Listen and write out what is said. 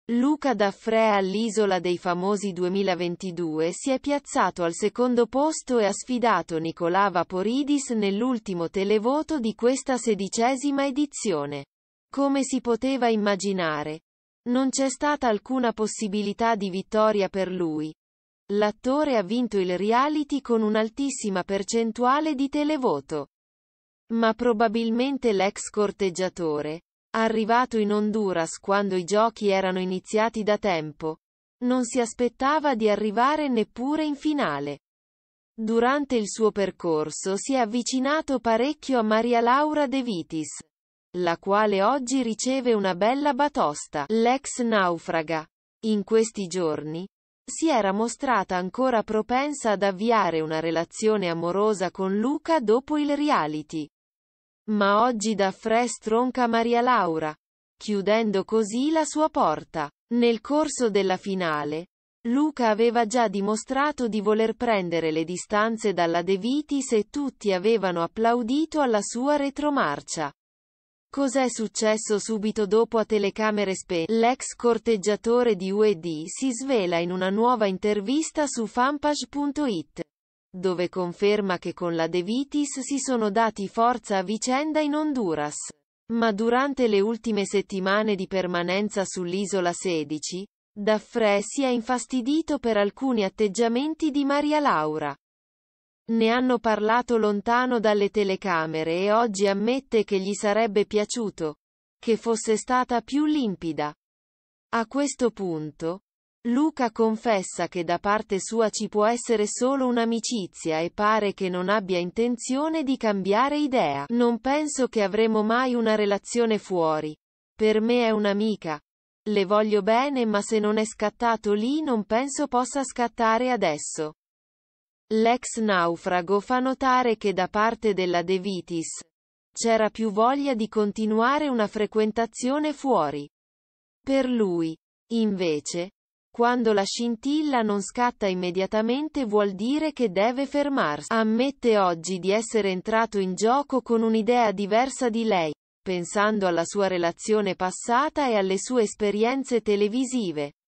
Luca Daffré all'Isola dei Famosi 2022 si è piazzato al secondo posto e ha sfidato Nicolà Vaporidis nell'ultimo televoto di questa 16ª edizione. Come si poteva immaginare, non c'è stata alcuna possibilità di vittoria per lui. L'attore ha vinto il reality con un'altissima percentuale di televoto. Ma probabilmente l'ex corteggiatore, arrivato in Honduras quando i giochi erano iniziati da tempo, non si aspettava di arrivare neppure in finale. Durante il suo percorso si è avvicinato parecchio a Maria Laura De Vitis, la quale oggi riceve una bella batosta. L'ex naufraga, in questi giorni, si era mostrata ancora propensa ad avviare una relazione amorosa con Luca dopo il reality. Ma oggi Daffré stronca Maria Laura, chiudendo così la sua porta. Nel corso della finale, Luca aveva già dimostrato di voler prendere le distanze dalla De Vitis e tutti avevano applaudito alla sua retromarcia. Cos'è successo subito dopo a telecamere spente? L'ex corteggiatore di UED si svela in una nuova intervista su fanpage.it, dove conferma che con la De Vitis si sono dati forza a vicenda in Honduras. Ma durante le ultime settimane di permanenza sull'isola 16, Daffré si è infastidito per alcuni atteggiamenti di Maria Laura. Ne hanno parlato lontano dalle telecamere e oggi ammette che gli sarebbe piaciuto che fosse stata più limpida. A questo punto, Luca confessa che da parte sua ci può essere solo un'amicizia e pare che non abbia intenzione di cambiare idea. Non penso che avremo mai una relazione fuori. Per me è un'amica. Le voglio bene, ma se non è scattato lì non penso possa scattare adesso. L'ex naufrago fa notare che da parte della De Vitis c'era più voglia di continuare una frequentazione fuori. Per lui, invece, quando la scintilla non scatta immediatamente vuol dire che deve fermarsi. Ammette oggi di essere entrato in gioco con un'idea diversa di lei, pensando alla sua relazione passata e alle sue esperienze televisive.